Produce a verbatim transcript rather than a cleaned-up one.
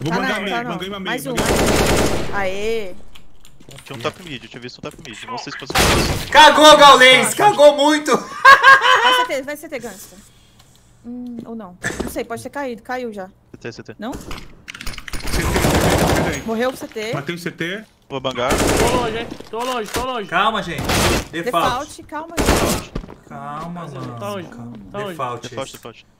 Vou Ah, bangar não, meio, tá, não. banguei uma meio. Mais um, banguei- mais um. Aê. Tinha um top mid, eu tinha visto um top mid. Não sei se fosse isso. Cagou, Gaules! Cagou muito! Vai C T, vai C T, Gangsta. Hum, ou não. Não sei, pode ter caído. Caiu já. C T, C T. Não? C T, C T, C T. Morreu o C T. Matei o C T. Vou bangar. Tô longe, hein? Tô longe, tô longe. Calma, gente. Default. Default, calma, gente. Calma, Tá mano. onde? Calma. Tá onde? Default. Default, default.